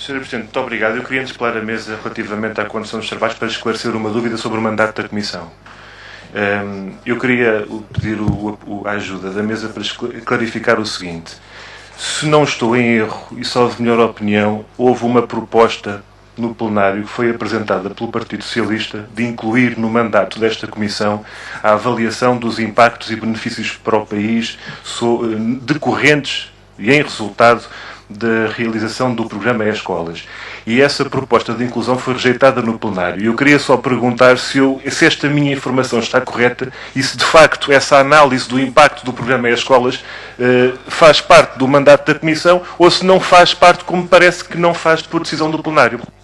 Sr. Presidente, muito obrigado. Eu queria interpelar a mesa relativamente à condução dos trabalhos para esclarecer uma dúvida sobre o mandato da Comissão. Eu queria pedir a ajuda da mesa para clarificar o seguinte. Se não estou em erro, e salvo melhor opinião, houve uma proposta no plenário que foi apresentada pelo Partido Socialista de incluir no mandato desta Comissão a avaliação dos impactos e benefícios para o país decorrentes e em resultado da realização do programa E-Escolas. E essa proposta de inclusão foi rejeitada no plenário. Eu queria só perguntar se esta minha informação está correta e se de facto essa análise do impacto do programa E-Escolas faz parte do mandato da Comissão ou se não faz parte, como parece que não faz por decisão do plenário.